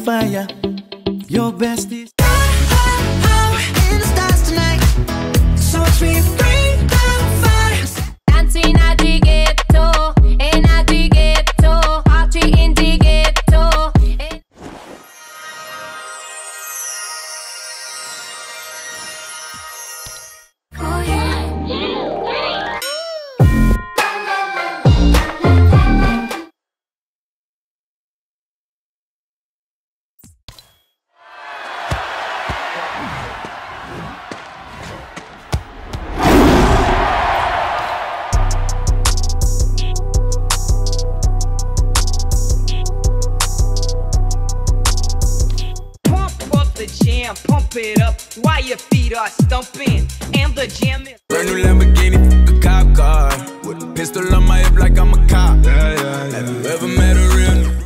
fire. Your best is in the stars tonight. So watch me bring the fire. Dancing at the ghetto, and at the ghetto, party in the ghetto. Oh yeah. Pump it up while your feet are stumping and the jam is brand new Lamborghini, a cop car with a pistol on my hip like I'm a cop. Have you ever met a real nigga?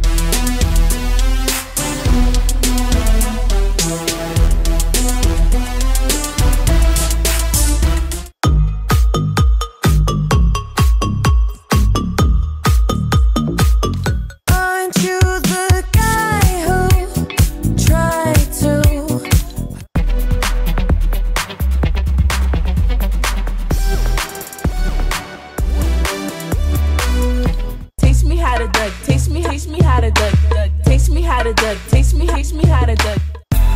Taste me how to duck, taste me how to duck, taste me how to duck, taste me how to duck.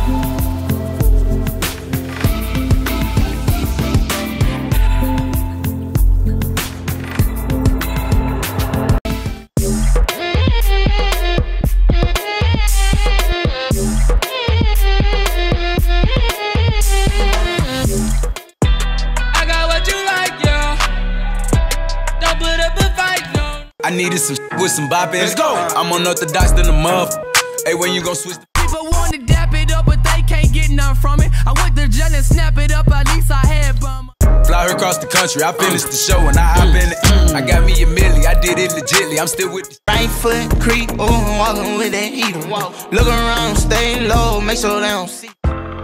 I got what you like, yeah. Don't put up a fight, no. I needed some with some bop in. Let's go. I'm unorthodox than a muff. Hey, when you gon' switch the People want to dap it up, but they can't get none from it. I went to jail and snap it up, at least I had bum. fly her across the country. I finished the show and I hop in it. I got me a milli, I did it legitly. I'm still with the right foot creep, ooh, walking with that heater. Look around, stay low, make sure they don't see.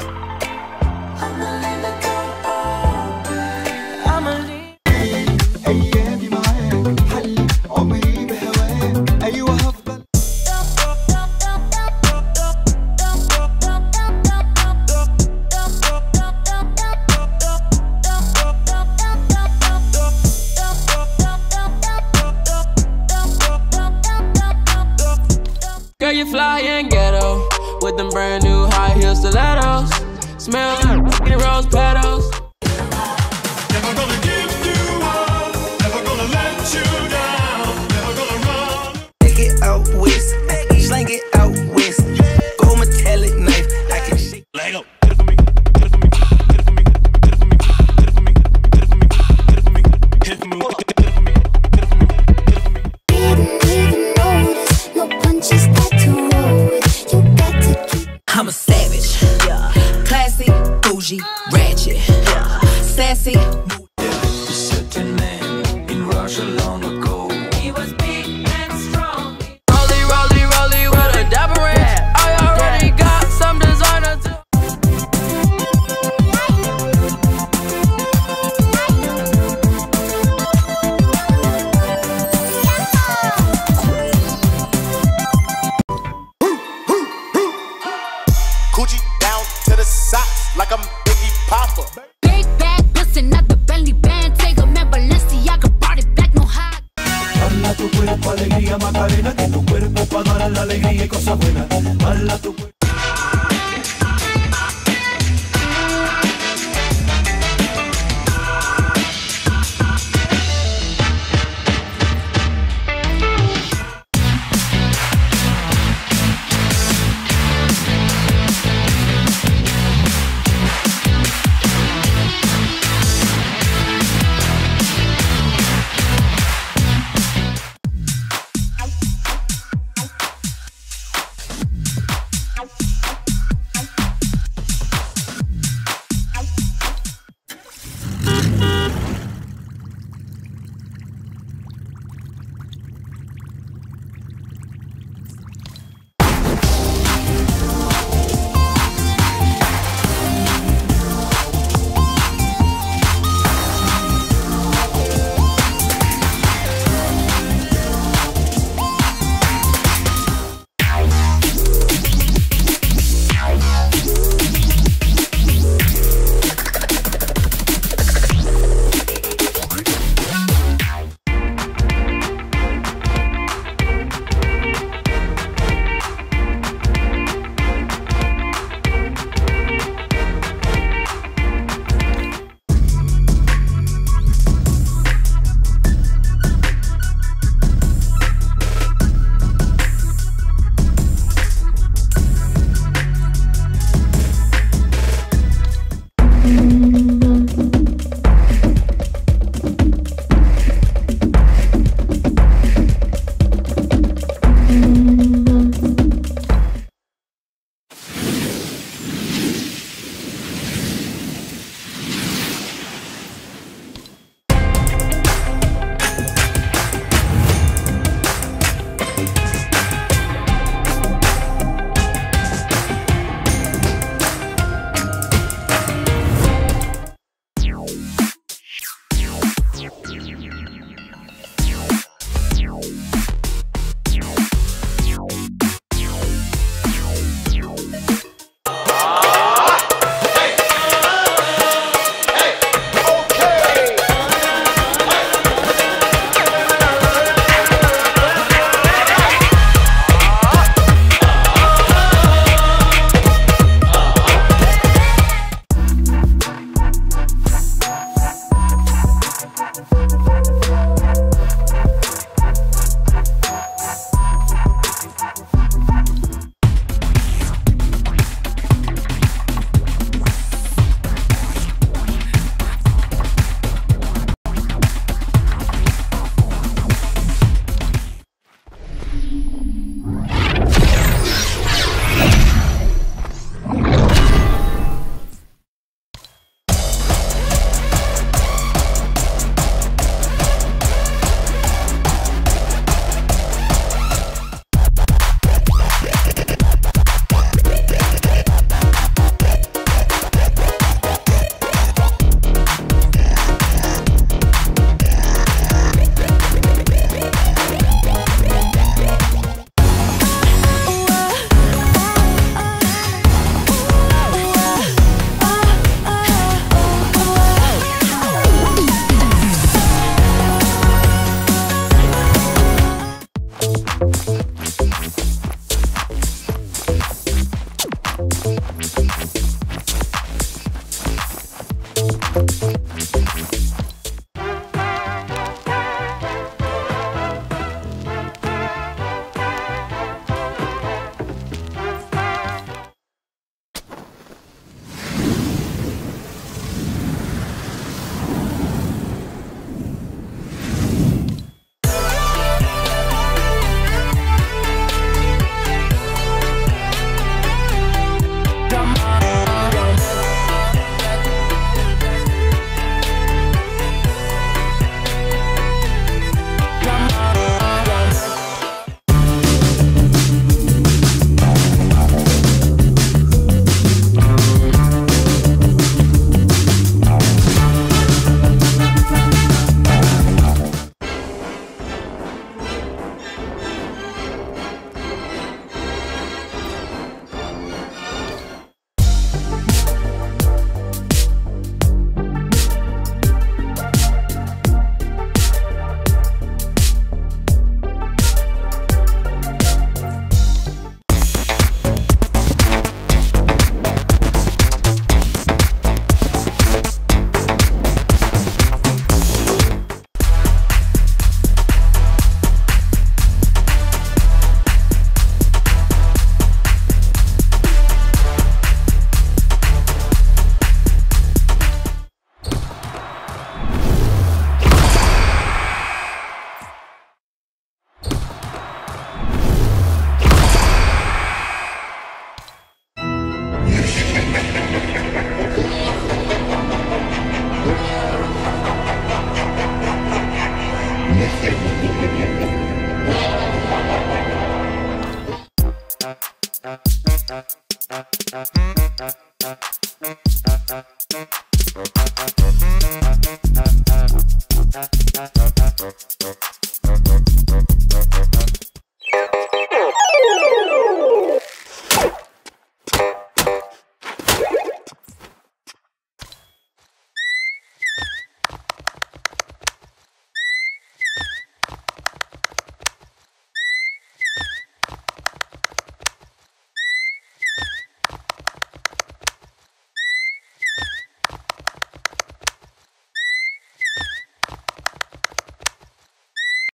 Girl, you fly in ghetto with them brand new high heel stilettos. Smell like rose petals. Never gonna give you up, never gonna let you down, never gonna run. Take it out west, slang it out west. Go metallic knife, I can shake. Lego, get it for me, get it for me, get it for me, get it for me, get it for me, get it for me, get it for me, get it for me, get it for me, get it for me, get it for me, get it for me. Didn't even notice, no punches that to roll with. You got to keep. I'm a savage, yeah. Classy, bougie, ratchet, yeah. Sassy. such a man in Russia long ago. He was big and strong. Rolly, rolly, rolly with a dapper rat. I already got some designer too. Coochie down to the socks like I'm Biggie Papa. Big bag, listen, not the belly band. Take a man, Balenciaga brought it back, no high. Bala tu cuerpo, alegría, Macarena, que tu cuerpo para dar la alegría y cosas buenas. Bala tu cuerpo.